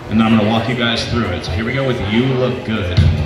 and then I'm gonna walk you guys through it. So here we go with You Look Good.